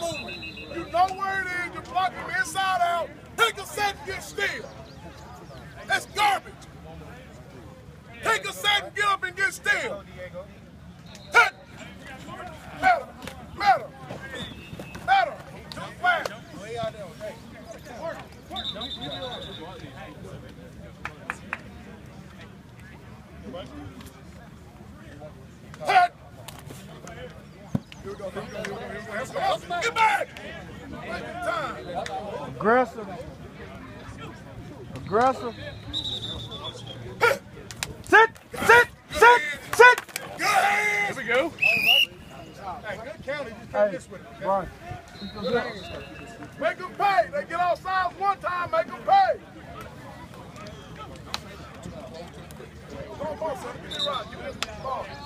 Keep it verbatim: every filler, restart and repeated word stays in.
movement. You know where it is. You block him inside out. Take a set and get still. That's garbage. Take a set and get up and get still. Hit. Better. Better. Better. Too fast. Hit. Here we go. Here we go. Here we go. Here we go. Get back. Time. Aggressive. Aggressive. Sit! Sit! Sit! Sit! Good hands. Here we go. Hey, good count. You just can't miss with it. Okay? Right. Good hands. Make them pay. They get off sides one time, make them pay. Come on, son. Give me a ride. Give me this ball.